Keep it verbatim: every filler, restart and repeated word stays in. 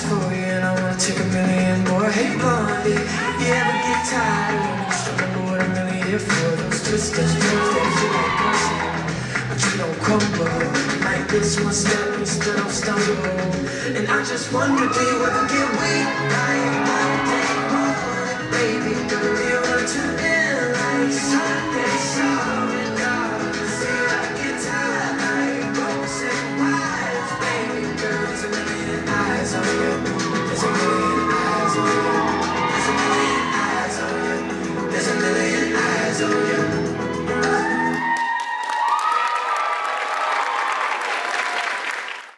for you and I wanna take a million more. Hey Blondie, you ever get tired of struggling with what I'm really here for? Those twisted strings that you like us, but you don't crumble. Like this one step, you still don't stumble. And I just wonder, do you ever get weak? Like,